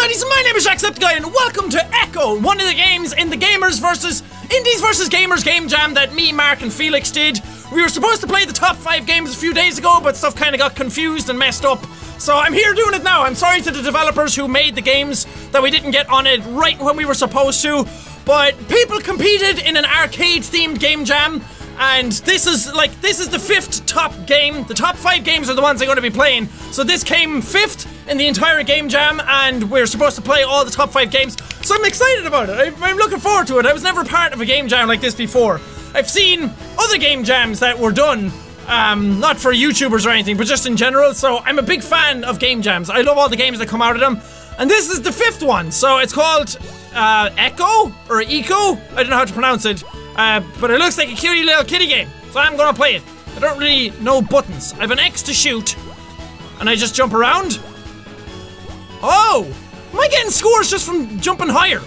buddies, my name is Jacksepticeye and welcome to Echo, one of the games in the Indies vs Gamers game jam that me, Mark and Felix did. We were supposed to play the top 5 games a few days ago, but stuff kind of got confused and messed up. So I'm here doing it now. I'm sorry to the developers who made the games that we didn't get on it right when we were supposed to, but people competed in an arcade-themed game jam. And this is the 5th top game. The top 5 games are the ones I'm going to be playing. So this came 5th in the entire game jam, and we're supposed to play all the top 5 games. So I'm excited about it. I'm looking forward to it. I was never part of a game jam like this before. I've seen other game jams that were done, not for YouTubers or anything, but just in general. So I'm a big fan of game jams. I love all the games that come out of them. And this is the 5th one. So it's called Echo or Eco. I don't know how to pronounce it. But it looks like a cutie little kitty game, so I'm gonna play it. I don't really know buttons. I have an X to shoot, and I just jump around. Oh! Am I getting scores just from jumping higher?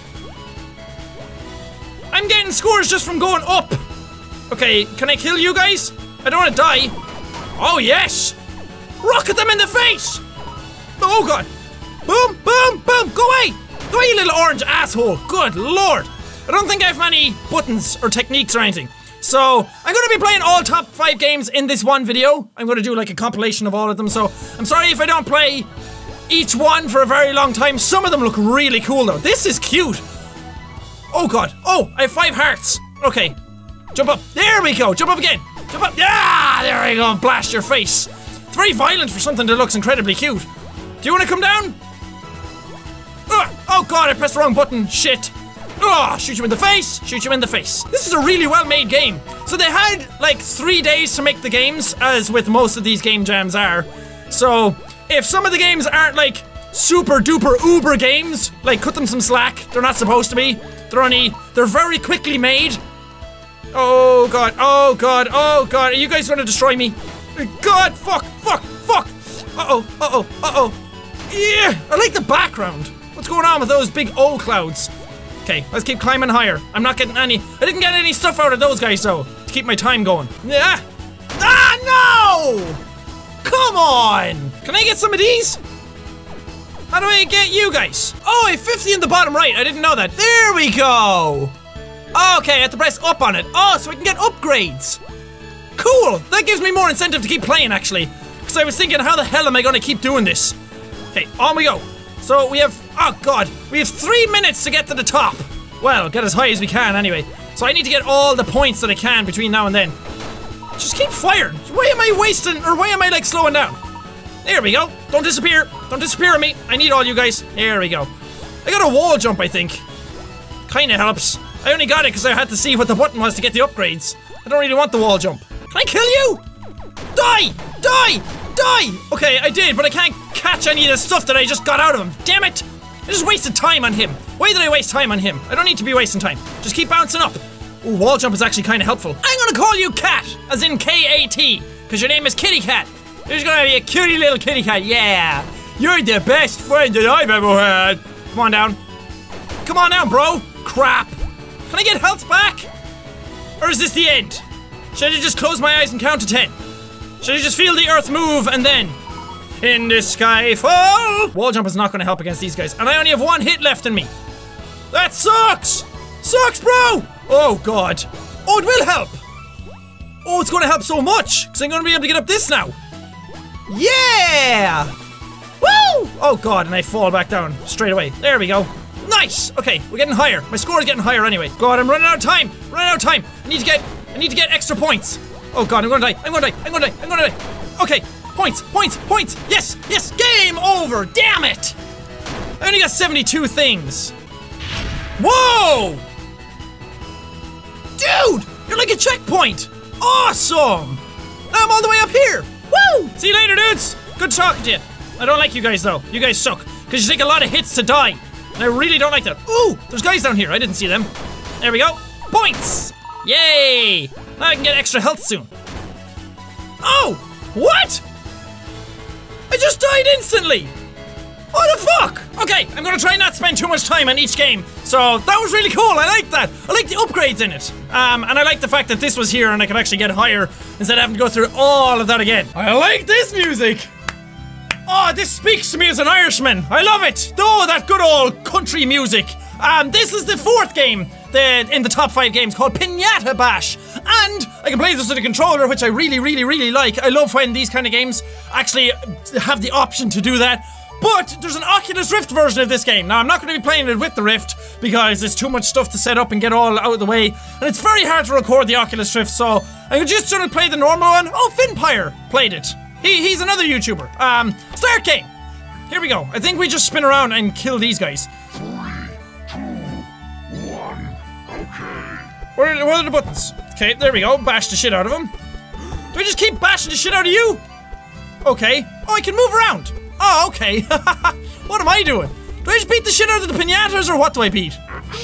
I'm getting scores just from going up. Okay, can I kill you guys? I don't want to die. Oh yes! Rocket them in the face! Oh god! Boom, boom, boom! Go away! Go away, you little orange asshole! Good lord! I don't think I have many buttons or techniques or anything. So, I'm going to be playing all top 5 games in this one video. I'm going to do like a compilation of all of them, so I'm sorry if I don't play each one for a very long time. Some of them look really cool though. This is cute. Oh god. Oh, I have 5 hearts. Okay. Jump up. There we go. Jump up again. Jump up. Yeah, there we go. Blast your face. It's very violent for something that looks incredibly cute. Do you want to come down? Oh god, I pressed the wrong button. Shit. Oh, shoot you in the face, shoot you in the face. This is a really well-made game. So they had like 3 days to make the games, as with most of these game jams are. So if some of the games aren't like super duper uber games, like cut them some slack. They're not supposed to be. They're very quickly made. Oh god, oh god, oh god. Are you guys gonna destroy me? God, fuck, fuck, fuck. Uh-oh, uh-oh, uh-oh. Yeah, I like the background. What's going on with those big O clouds? Okay, let's keep climbing higher. I'm not getting any. I didn't get any stuff out of those guys though, to keep my time going. Yeah. Ah, no! Come on! Can I get some of these? How do I get you guys? Oh, I have 50 in the bottom right. I didn't know that. There we go. Okay, I have to press up on it. Oh, so I can get upgrades. Cool. That gives me more incentive to keep playing, actually. Because I was thinking, how the hell am I going to keep doing this? Okay, on we go. So we have, oh god, we have 3 minutes to get to the top. Well, get as high as we can anyway. So I need to get all the points that I can between now and then. Just keep firing. Why am I wasting, or why am I like slowing down? There we go. Don't disappear. Don't disappear on me. I need all you guys. There we go. I got a wall jump, I think. Kinda helps. I only got it because I had to see what the button was to get the upgrades. I don't really want the wall jump. Can I kill you? Die! Die! Die! Okay, I did, but I can't catch any of the stuff that I just got out of him. Damn it! I just wasted time on him. Why did I waste time on him? I don't need to be wasting time. Just keep bouncing up. Ooh, wall jump is actually kind of helpful. I'm gonna call you Cat, as in K-A-T, because your name is Kitty Cat. You're gonna be a cutie little kitty cat, yeah. You're the best friend that I've ever had. Come on down. Come on down, bro. Crap. Can I get health back? Or is this the end? Should I just close my eyes and count to 10? Should I just feel the earth move and then? In the sky fall! Wall jump is not gonna help against these guys, and I only have 1 hit left in me. That sucks! Sucks, bro! Oh god. Oh, it will help! Oh, it's gonna help so much, because I'm gonna be able to get up this now. Yeah! Woo! Oh god, and I fall back down straight away. There we go. Nice! Okay, we're getting higher. My score is getting higher anyway. God, I'm running out of time! Running out of time! I need to get extra points. Oh god, I'm gonna die, I'm gonna die, I'm gonna die, I'm gonna die. Okay, points, points, points. Yes, yes, game over, damn it. I only got 72 things. Whoa! Dude, you're like a checkpoint. Awesome. I'm all the way up here. Woo! See you later, dudes. Good talking to you. I don't like you guys though. You guys suck, because you take a lot of hits to die. And I really don't like that. Ooh, there's guys down here, I didn't see them. There we go, points. Yay! Now I can get extra health soon. Oh! What? I just died instantly! What the fuck? Okay, I'm gonna try not spend too much time on each game. So, that was really cool, I like that. I like the upgrades in it. And I like the fact that this was here and I could actually get higher instead of having to go through all of that again. I like this music! Oh, this speaks to me as an Irishman. I love it. Oh, that good old country music. This is the 4th game in the top 5 games called Pinata Bash. And I can play this with a controller, which I really, really, really like. I love when these kind of games actually have the option to do that. But there's an Oculus Rift version of this game. Now, I'm not going to be playing it with the Rift because there's too much stuff to set up and get all out of the way. And it's very hard to record the Oculus Rift, so I'm just going to play the normal one. Oh, Finpire played it. He's another YouTuber. Start game. Here we go. I think we just spin around and kill these guys. 3, 2, 1, okay. What are the buttons? Okay, there we go. Bash the shit out of them. Do I just keep bashing the shit out of you? Okay. Oh, I can move around. Oh, okay. What am I doing? Do I just beat the shit out of the pinatas, or what do I beat?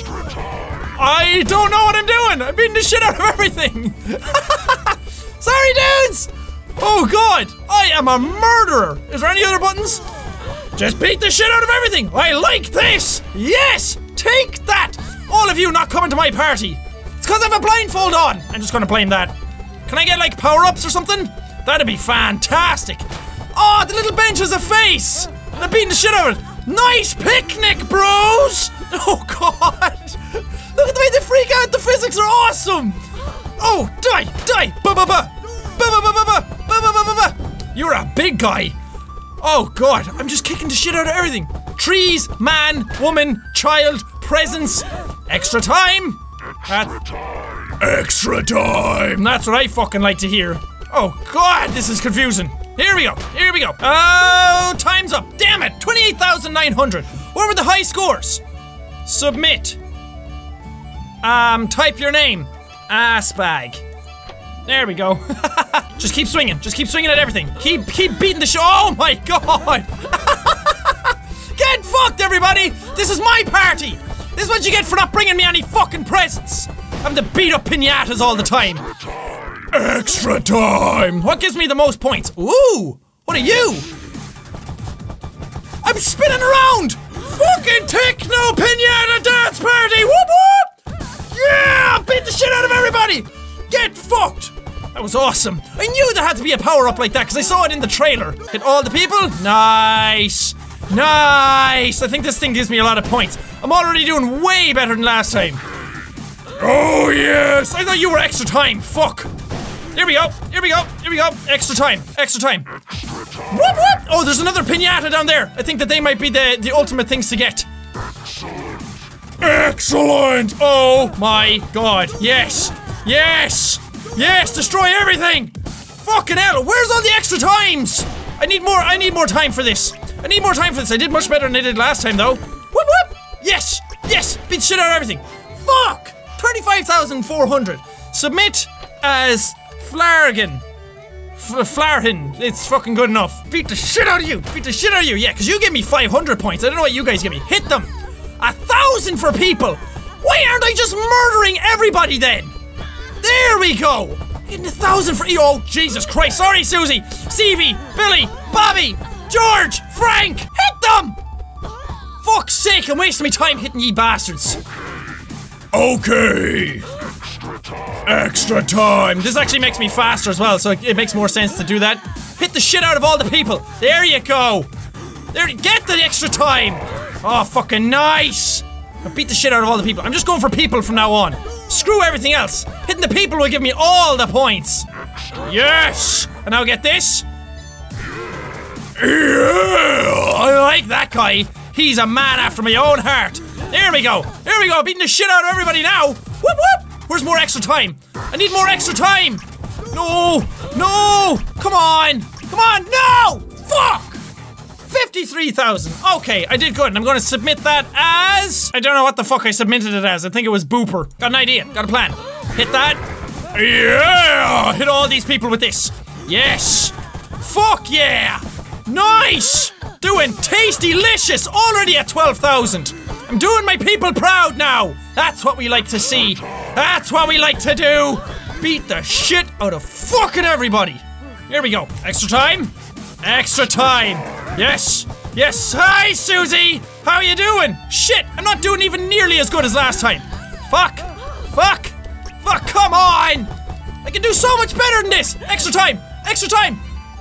I don't know what I'm doing. I'm beating the shit out of everything. Sorry, dudes. Oh, God. I am a murderer. Is there any other buttons? Just beat the shit out of everything. I like this. Yes. Take that. All of you not coming to my party. It's because I have a blindfold on. I'm just going to blame that. Can I get, like, power-ups or something? That'd be fantastic. Oh, the little bench has a face! They're beating the shit out of it! Nice picnic, bros! Oh, God! Look at the way they freak out! The physics are awesome! Oh, die! Die! Ba-ba-ba! Ba-ba-ba-ba-ba! Ba-ba-ba-ba-ba! You're a big guy! Oh, God, I'm just kicking the shit out of everything! Trees, man, woman, child, presents, extra time! Extra time! That's what I fucking like to hear. Oh, God, this is confusing. Here we go. Here we go. Oh, time's up. Damn it. 28,900. What were the high scores? Submit. Type your name. Assbag. There we go. Just keep swinging. Just keep swinging at everything. Keep beating the show. Oh my God. Get fucked, everybody. This is my party. This is what you get for not bringing me any fucking presents. Having to beat up pinatas all the time. Extra time! What gives me the most points? Ooh! What are you? I'm spinning around! Fucking techno pinata dance party! Whoop whoop! Yeah! Beat the shit out of everybody! Get fucked! That was awesome. I knew there had to be a power-up like that because I saw it in the trailer. Hit all the people? Nice! Nice! I think this thing gives me a lot of points. I'm already doing way better than last time. Oh yes! I thought you were extra time. Fuck! Here we go, here we go, here we go. Extra time, extra time. Whoop whoop! Oh, there's another pinata down there. I think that they might be the ultimate things to get. Excellent! Oh my God, yes! Yes! Yes, destroy everything! Fucking hell, where's all the extra times? I need more time for this. I need more time for this. I did much better than I did last time though. Whoop whoop! Yes! Yes! Beat the shit out of everything. Fuck! 35,400. Submit as Flargan. Flarhin. It's fucking good enough. Beat the shit out of you. Beat the shit out of you. Yeah, because you give me 500 points. I don't know what you guys give me. Hit them. 1,000 for people. Why aren't I just murdering everybody then? There we go. Getting 1,000 for you. Oh, Jesus Christ. Sorry, Susie. Stevie. Billy. Bobby. George. Frank. Hit them. Fuck's sake. I'm wasting my time hitting ye bastards. Okay. Extra time. This actually makes me faster as well, so it makes more sense to do that. Hit the shit out of all the people. There you go. There, get the extra time. Oh, fucking nice. I beat the shit out of all the people. I'm just going for people from now on. Screw everything else. Hitting the people will give me all the points. Yes. And now get this. Yeah. I like that guy. He's a man after my own heart. There we go. There we go. Beating the shit out of everybody now. Whoop whoop. Where's more extra time? I need more extra time! No! No! Come on! Come on! No! Fuck! 53,000. Okay, I did good, and I'm gonna submit that as... I don't know what the fuck I submitted it as. I think it was Booper. Got an idea. Got a plan. Hit that. Yeah! Hit all these people with this. Yes! Fuck yeah! Nice! Doing tasty-licious! Already at 12,000. I'm doing my people proud now! That's what we like to see! That's what we like to do! Beat the shit out of fucking everybody! Here we go. Extra time? Extra time! Yes! Yes! Hi, Susie! How you doing? Shit! I'm not doing even nearly as good as last time! Fuck! Fuck! Fuck! Come on! I can do so much better than this! Extra time! Extra time!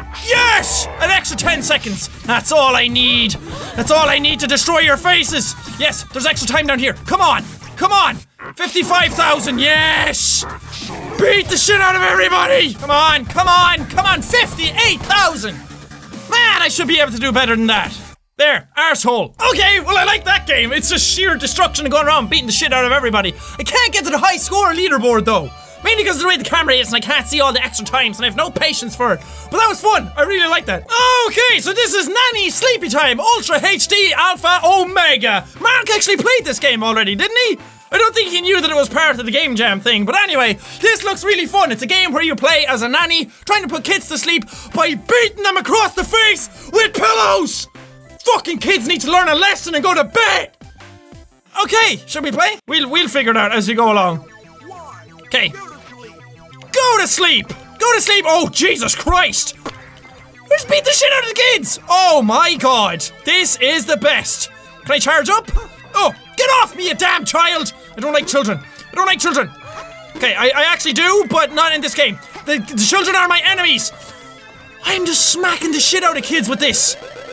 Yes! An extra 10 seconds. That's all I need. That's all I need to destroy your faces. Yes, there's extra time down here. Come on. Come on. 55,000. Yes! Beat the shit out of everybody. Come on. Come on. Come on. 58,000. Man, I should be able to do better than that. There, arsehole. Okay, well I like that game. It's just sheer destruction and going around beating the shit out of everybody. I can't get to the high score leaderboard though. Mainly because of the way the camera is and I can't see all the extra times and I have no patience for it. But that was fun. I really like that. Okay, so this is Nanny Sleepy Time Ultra HD Alpha Omega. Mark actually played this game already, didn't he? I don't think he knew that it was part of the Game Jam thing, but anyway, this looks really fun. It's a game where you play as a nanny trying to put kids to sleep by beating them across the face with pillows. Fucking kids need to learn a lesson and go to bed. Okay, should we play? We'll figure it out as we go along. Okay. Go to sleep. Go to sleep. Oh, Jesus Christ. Just beat the shit out of the kids. Oh my God. This is the best. Can I charge up? Oh, get off me, you damn child. I don't like children. I don't like children. Okay, I actually do, but not in this game. The children are my enemies. I'm just smacking the shit out of kids with this.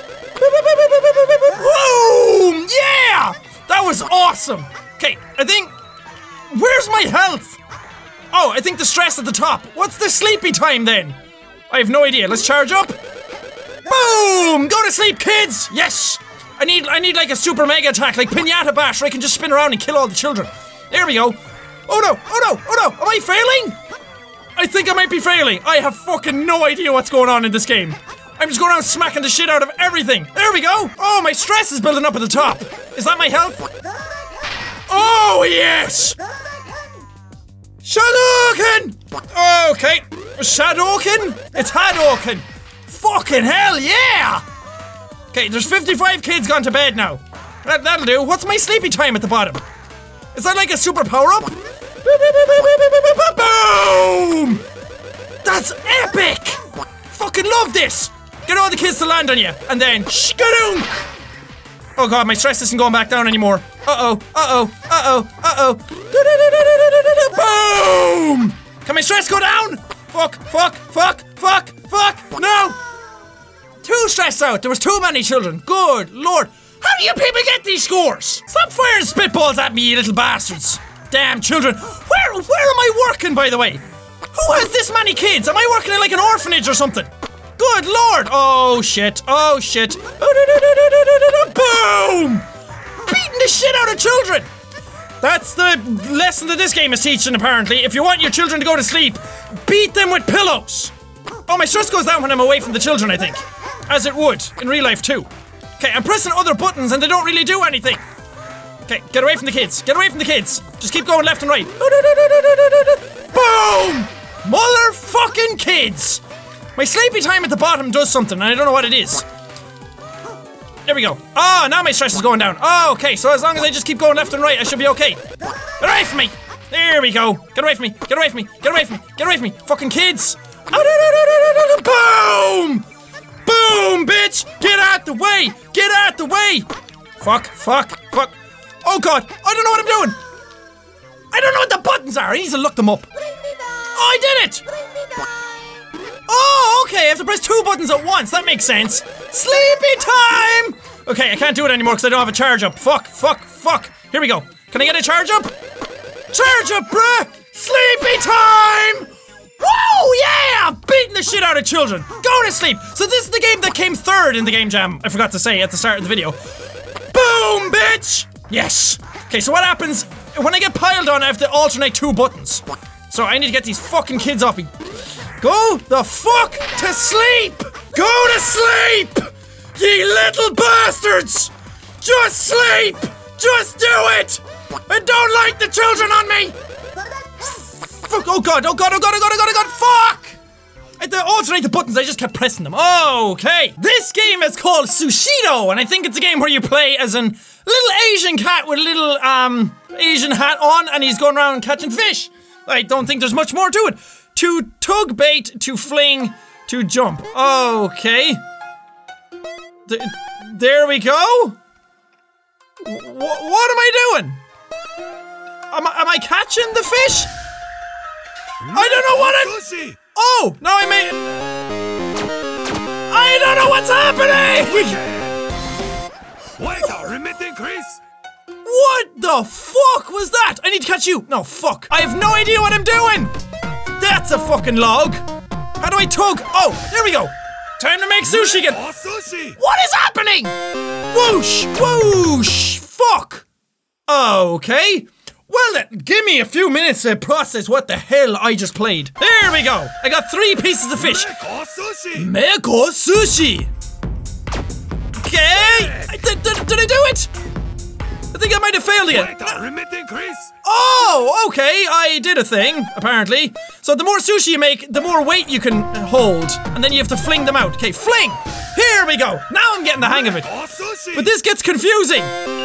Boom! Yeah! That was awesome. Okay, I think... Where's my health? Oh, I think the stress at the top. What's the sleepy time then? I have no idea. Let's charge up. Boom! Go to sleep, kids! Yes! I need like a super mega attack, like Pinata Bash, where I can just spin around and kill all the children. There we go. Oh no! Oh no! Oh no! Am I failing? I think I might be failing. I have fucking no idea what's going on in this game. I'm just going around smacking the shit out of everything. There we go. Oh, my stress is building up at the top. Is that my health? Oh, yes! Shadowken! Okay. Shadowken? It's Hadouken. Fucking hell, yeah! Okay, there's 55 kids gone to bed now. That'll do. What's my sleepy time at the bottom? Is that like a super power-up? Boom! That's epic! Fucking love this! Get all the kids to land on you, and then shkadoonk! Oh God, my stress isn't going back down anymore. Uh-oh, uh-oh, uh-oh, uh-oh. Boom! Can my stress go down? Fuck, fuck, fuck, fuck, fuck, no! Too stressed out, there was too many children. Good Lord. How do you people get these scores? Stop firing spitballs at me, you little bastards. Damn children. Where am I working, by the way? Who has this many kids? Am I working in like an orphanage or something? Good Lord! Oh shit! Oh shit! Boom! Beating the shit out of children! That's the lesson that this game is teaching, apparently. If you want your children to go to sleep, beat them with pillows! Oh, my stress goes down when I'm away from the children, I think. As it would, in real life too. Okay, I'm pressing other buttons and they don't really do anything. Okay, get away from the kids. Get away from the kids. Just keep going left and right. Boom! Motherfucking kids! My sleepy time at the bottom does something, and I don't know what it is. There we go. Oh, now my stress is going down. Oh, okay, so as long as I just keep going left and right, I should be okay. Get away from me! There we go. Get away from me. Get away from me. Get away from me. Get away from me. Fucking kids! Boom! Boom, bitch! Get out the way! Get out the way! Fuck, fuck, fuck. Oh God, I don't know what I'm doing! I don't know what the buttons are, I need to look them up. Oh, I did it! Oh, okay, I have to press two buttons at once, that makes sense. Sleepy time! Okay, I can't do it anymore because I don't have a charge up. Fuck, fuck, fuck. Here we go. Can I get a charge up? Charge up, bruh! Sleepy time! Woo, yeah! Beating the shit out of children. Go to sleep. So this is the game that came third in the Game Jam, I forgot to say at the start of the video. Boom, bitch! Yes. Okay, so what happens when I get piled on? I have to alternate two buttons. So I need to get these fucking kids off me. Go the fuck to sleep! Go to sleep! Ye little bastards! Just sleep! Just do it! I don't like the children on me! Fuck, oh God, oh God, oh God, oh God, oh God, oh God, fuck! I had to alternate the buttons, I just kept pressing them. Okay. This game is called Sushido, and I think it's a game where you play as an little Asian cat with a little, Asian hat on, and he's going around catching fish. I don't think there's much more to it. To tug bait, to fling, to jump. Okay. There we go. What am I doing? Am I catching the fish? I don't know what I'm... Oh, now I made... I don't know what's happening! Wait, a remit increase! What the fuck was that? I need to catch you. No, fuck. I have no idea what I'm doing. That's a fucking log. How do I tug? Oh, there we go. Time to make sushi again. Oh, sushi! What is happening? Whoosh, whoosh, fuck. Okay. Well then, give me a few minutes to process what the hell I just played. There we go. I got 3 pieces of fish. Oh, sushi! Meko sushi. Okay. Did I do it? I think I might have failed again. Wait, a remit increase! Oh, okay, I did a thing, apparently. So the more sushi you make, the more weight you can hold. And then you have to fling them out. Okay, fling! Here we go! Now I'm getting the hang of it. Oh, sushi! But this gets confusing.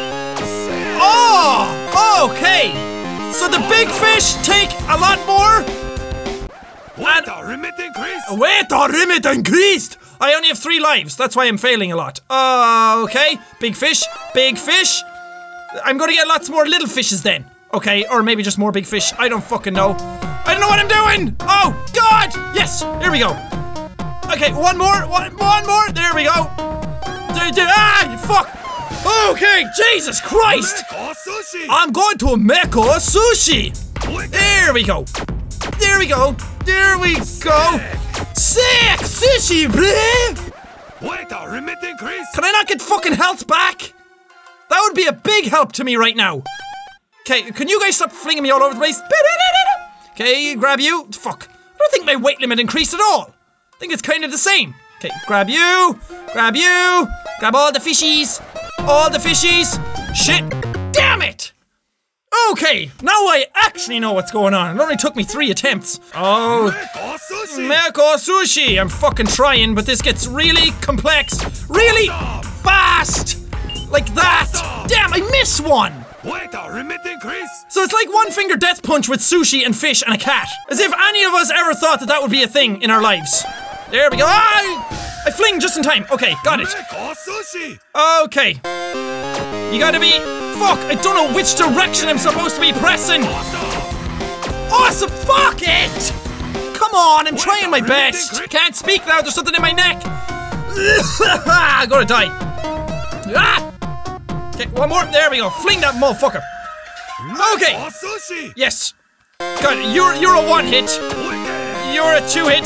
Oh, okay. So the big fish take a lot more. Wait, a remit increase! Wait, the limit increased! I only have 3 lives, that's why I'm failing a lot. Okay, big fish, big fish. I'm gonna get lots more little fishes then. Okay, or maybe just more big fish. I don't fucking know. I don't know what I'm doing! Oh, God! Yes! Here we go. Okay, one more. There we go. Fuck! Okay, Jesus Christ! Oh, sushi! I'm going to make a sushi! There we go. There we go. There we go. Sick! Sushi, bleh! Wait, a remit increase! Can I not get fucking health back? That would be a big help to me right now. Okay, can you guys stop flinging me all over the place? Okay, grab you. Fuck. I don't think my weight limit increased at all. I think it's kind of the same. Okay, grab you. Grab you. Grab all the fishies. All the fishies. Shit. Damn it. Okay, now I actually know what's going on. It only took me 3 attempts. Oh. Oh, sushi! Meko sushi. I'm fucking trying, but this gets really complex. Really fast. Like that! Damn, I missed one! Wait, a remit increase! So it's like one finger death punch with sushi and fish and a cat. As if any of us ever thought that that would be a thing in our lives. There we go. I fling just in time. Okay, got it. Oh, sushi! Okay. You gotta be... Fuck, I don't know which direction I'm supposed to be pressing. Awesome, fuck it! Come on, I'm trying my best. Can't speak now, there's something in my neck. I'm gonna die. Ah! Okay, one more. There we go. Fling that motherfucker. Okay. Oh, sushi! Yes. Got it. You're a 1-hit. You're a 2-hit.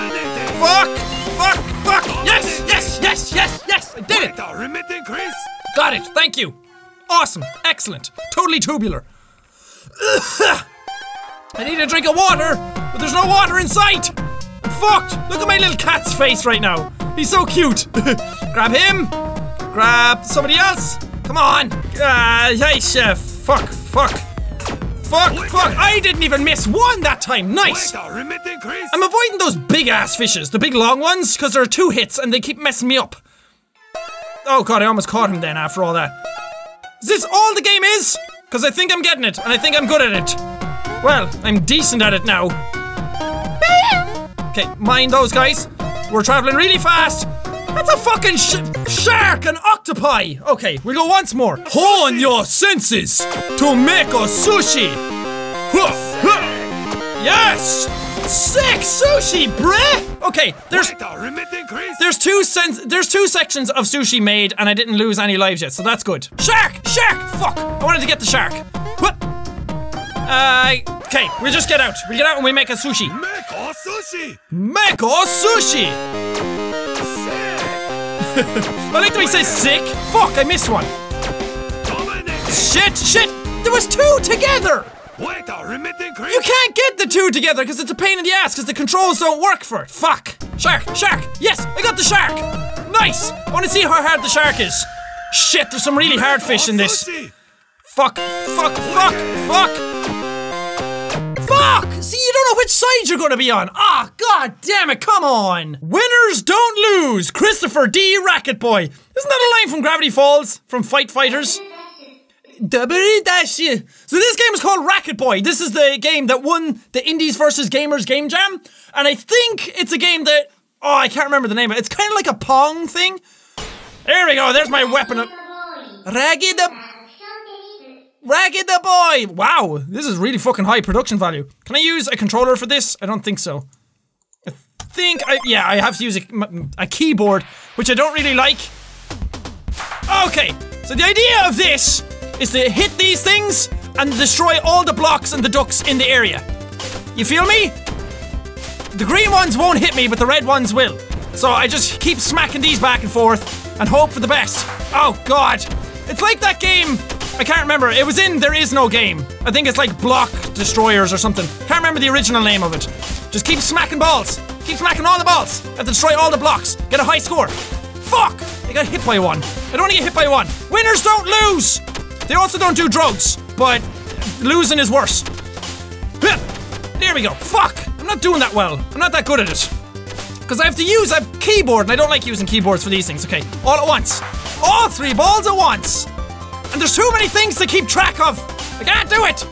Fuck. Yes. I did it. Wait, a remit increase! Got it. Thank you. Awesome. Excellent. Totally tubular. I need a drink of water, but there's no water in sight. I'm fucked. Look at my little cat's face right now. He's so cute. Grab him. Grab somebody else. Come on! Hey, chef! Fuck! I didn't even miss one that time! Nice! Wait, a remit increase! I'm avoiding those big ass fishes, the big long ones, because there are 2 hits and they keep messing me up. Oh god, I almost caught him then after all that. Is this all the game is? Because I think I'm getting it, and I think I'm good at it. Well, I'm decent at it now. Okay, mind those guys. We're traveling really fast. That's a fucking shark and octopi! Okay, we'll go once more. Hone your senses to make a sushi! Yes! Sick sushi, bruh! Okay, there's 2 sections of sushi made and I didn't lose any lives yet, so that's good. Shark! Fuck! I wanted to get the shark. Okay, we'll just get out. We'll get out and we make a sushi. Make a sushi! I like the way he says sick. Fuck, I missed one. Shit! There was 2 together! Wait, a remit increase! You can't get the 2 together because it's a pain in the ass because the controls don't work for it. Fuck! Shark! Yes, I got the shark! Nice! I want to see how hard the shark is. Shit, there's some really hard fish in this. Fuck! See, you don't know which side you're gonna be on. Ah, god damn it, come on. Winners don't lose. Christopher D. Racket Boy. Isn't that a line from Gravity Falls? From Fight Fighters? So this game is called Racket Boy. This is the game that won the Indies vs. Gamers Game Jam. And I think it's a game that... Oh, I can't remember the name of it. It's kind of like a Pong thing. There we go, there's my weapon. Ragged the Boy! Wow, this is really fucking high production value. Can I use a controller for this? I don't think so. think I have to use a keyboard, which I don't really like. Okay, so the idea of this is to hit these things and destroy all the blocks and the ducks in the area. You feel me? The green ones won't hit me, but the red ones will. So I just keep smacking these back and forth and hope for the best. Oh god. It's like that game, I can't remember. It was in There Is No Game. I think it's like Block Destroyers or something. Can't remember the original name of it. Just keep smacking balls. Keep smacking all the balls. Have to destroy all the blocks. Get a high score. Fuck! I got hit by one. I don't want to get hit by one. Winners don't lose! They also don't do drugs, but losing is worse. There we go. Fuck! I'm not doing that well. I'm not that good at it. Because I have to use a keyboard, and I don't like using keyboards for these things. Okay, all at once. All 3 balls at once! And there's too many things to keep track of! I can't do it!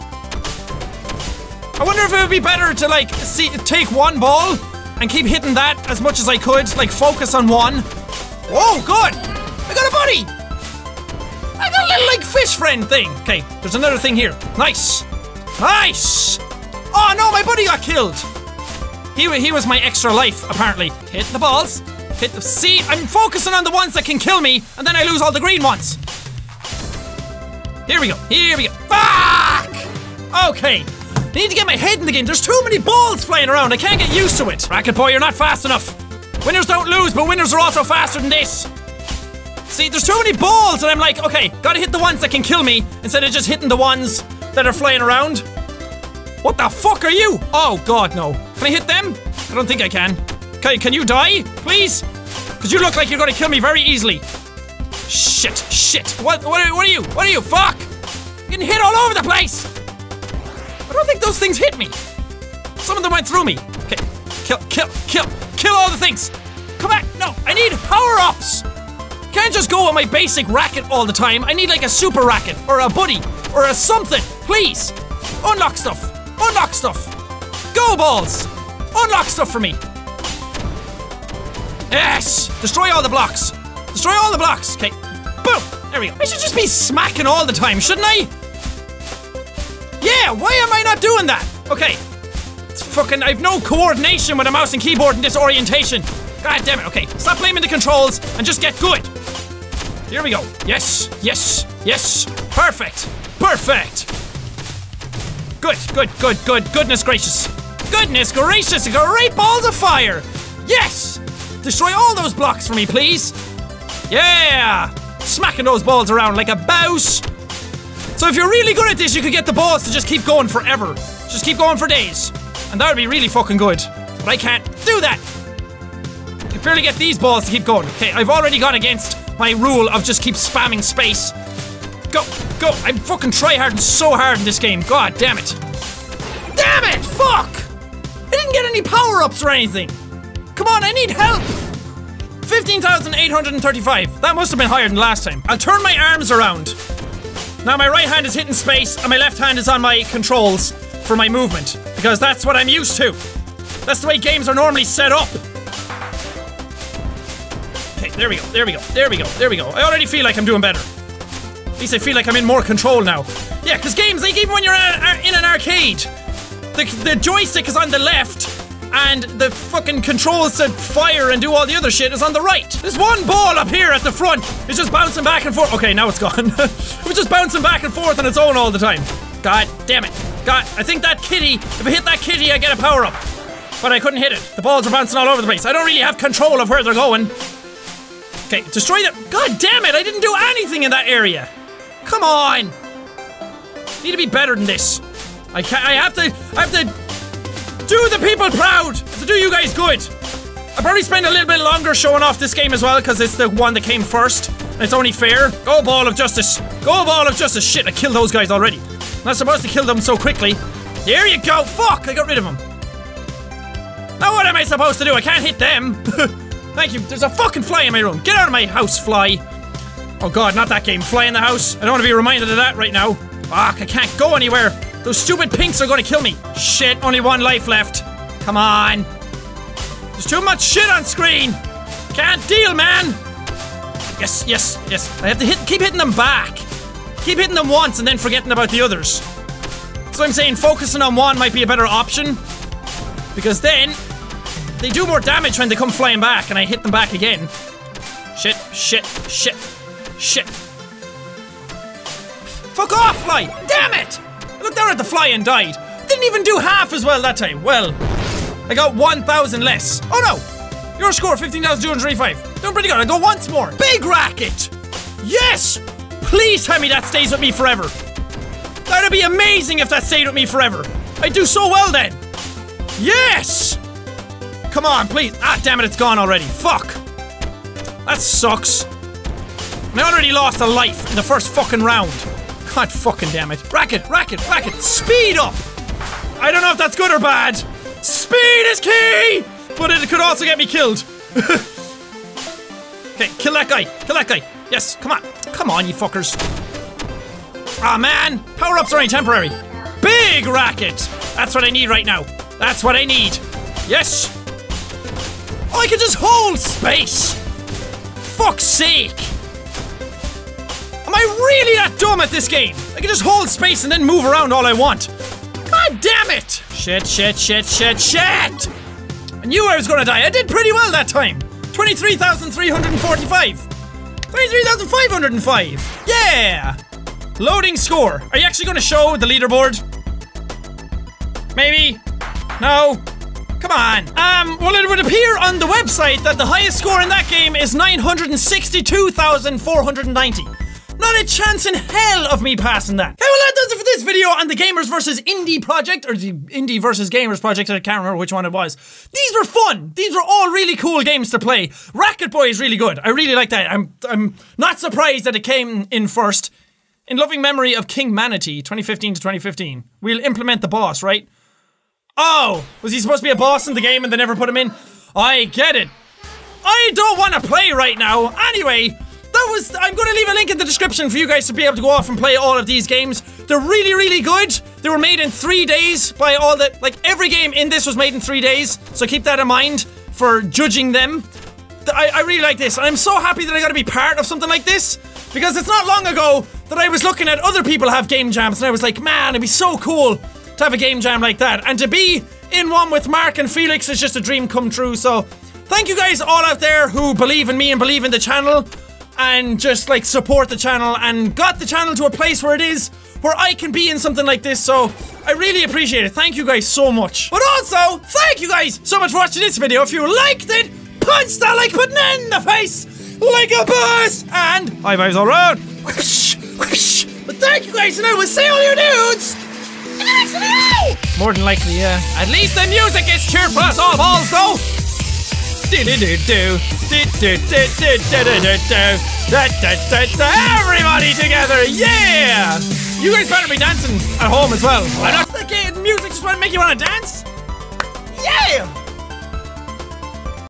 I wonder if it would be better to, like, take one ball and keep hitting that as much as I could, like, focus on one. Oh, good! I got a buddy! I got a little, like, fish friend thing. Okay, there's another thing here. Nice! Nice! Oh, no, my buddy got killed! He was my extra life, apparently. Hit the balls. Hit the... See, I'm focusing on the ones that can kill me, and then I lose all the green ones. Here we go. Here we go. Fuck! Okay. I need to get my head in the game. There's too many balls flying around. I can't get used to it. Racket boy, you're not fast enough. Winners don't lose, but winners are also faster than this. See, there's too many balls, and I'm like, okay, gotta hit the ones that can kill me instead of just hitting the ones that are flying around. What the fuck are you? Oh god, no. Can I hit them? I don't think I can. Can you die, please? Because you look like you're gonna kill me very easily. Shit, shit. What are you? What are you? Fuck! I'm getting hit all over the place! I don't think those things hit me. Some of them went through me. Okay, kill all the things. Come back. No, I need power-ups. Can't just go with my basic racket all the time. I need like a super racket or a buddy or a something. Please. Unlock stuff. Unlock stuff. Go balls. Unlock stuff for me. Yes. Destroy all the blocks. Destroy all the blocks. Okay. Boom. There we go. I should just be smacking all the time, shouldn't I? Yeah, why am I not doing that? Okay. It's fucking... I've no coordination with a mouse and keyboard in this orientation. God damn it. Okay. Stop blaming the controls and just get good. Here we go. Yes. Yes. Yes. Perfect. Perfect. Good. Good. Good. Good. Goodness gracious. Goodness gracious. Great balls of fire. Yes. Destroy all those blocks for me, please. Yeah. Smacking those balls around like a boss. So if you're really good at this, you could get the balls to just keep going forever. Just keep going for days. And that would be really fucking good. But I can't do that. I can barely get these balls to keep going. Okay, I've already gone against my rule of just keep spamming space. Go, go. I'm fucking tryharding so hard in this game. God damn it. Damn it! Fuck! I didn't get any power-ups or anything. Come on, I need help. 15,835. That must have been higher than last time. I'll turn my arms around. Now my right hand is hitting space and my left hand is on my controls for my movement. Because that's what I'm used to. That's the way games are normally set up. Okay, there we go, there we go, there we go, there we go. I already feel like I'm doing better. At least I feel like I'm in more control now. Yeah, because games, like even when you're in an arcade, the joystick is on the left and the fucking controls to fire and do all the other shit is on the right. There's one ball up here at the front. It's just bouncing back and forth. Okay, now it's gone. It was just bouncing back and forth on its own all the time. God damn it. God, I think that kitty, if I hit that kitty, I get a power up. But I couldn't hit it. The balls are bouncing all over the place. I don't really have control of where they're going. Okay, destroy them. God damn it, I didn't do anything in that area. Come on. Need to be better than this. I have to do the people proud. I have to do you guys good. I'll probably spend a little bit longer showing off this game as well because it's the one that came first. And it's only fair. Go ball of justice. Go ball of justice. Shit, I killed those guys already. I'm not supposed to kill them so quickly. There you go. Fuck, I got rid of them. Now what am I supposed to do? I can't hit them. Thank you. There's a fucking fly in my room. Get out of my house, fly. Oh god, not that game. Fly in the house. I don't want to be reminded of that right now. Fuck, I can't go anywhere. Those stupid pinks are going to kill me. Shit, only one life left. Come on. There's too much shit on screen. Can't deal, man. Yes, yes, yes. I have to keep hitting them back. Keep hitting them once and then forgetting about the others. So I'm saying focusing on one might be a better option. Because then they do more damage when they come flying back and I hit them back again. Shit, shit, shit, shit. Fuck off, fly! Damn it! I looked down at the fly and died. Didn't even do half as well that time. Well, I got 1,000 less. Oh no! Your score, 15,235. Doing pretty good. I go once more. Big racket! Yes! Please tell me that stays with me forever. That'd be amazing if that stayed with me forever. I'd do so well then. Yes! Come on, please. Ah, damn it, it's gone already. Fuck. That sucks. I already lost a life in the first fucking round. God fucking damn it. Racket, racket, racket. Speed up! I don't know if that's good or bad. Speed is key! But it could also get me killed. Okay, kill that guy. Kill that guy. Yes, come on. Come on, you fuckers. Ah, man. Power-ups are only temporary. Big racket! That's what I need right now. That's what I need. Yes! Oh, I can just hold space! Fuck's sake! Am I really that dumb at this game? I can just hold space and then move around all I want. God damn it! Shit, shit, shit, shit, shit! I knew I was gonna die. I did pretty well that time. 23,345. 23,505. Yeah! Loading score. Are you actually gonna show the leaderboard? Maybe? No? Come on. Well, it would appear on the website that the highest score in that game is 962,490. Not a chance in hell of me passing that. Okay, well that does it for this video on the Gamers vs. Indie project, or the Indie vs. Gamers project, I can't remember which one it was. These were fun. These were all really cool games to play. Racket Boy is really good. I really like that. I'm not surprised that it came in first. In loving memory of King Manatee, 2015 to 2015. We'll implement the boss, right? Oh, was he supposed to be a boss in the game and they never put him in? I get it. I don't want to play right now. Anyway, I'm going to leave a link in the description for you guys to be able to go off and play all of these games. They're really, really good. They were made in 3 days by all the, like every game in this was made in 3 days. So keep that in mind for judging them. I really like this. I'm so happy that I got to be part of something like this. Because it's not long ago that I was looking at other people have game jams and I was like, man, it'd be so cool to have a game jam like that. And to be in one with Mark and Felix is just a dream come true. So thank you guys all out there who believe in me and believe in the channel and just like support the channel and got the channel to a place where it is where I can be in something like this. So I really appreciate it. Thank you guys so much. But also, thank you guys so much for watching this video. If you liked it, punch that like button in the face like a boss and high fives all around. Whoosh, whoosh. But thank you guys and I will see all you dudes in the next video. More than likely, yeah. At least the music is cheered for us all balls though. Everybody together, yeah! You guys better be dancing at home as well. I know the music just want to make you want to dance.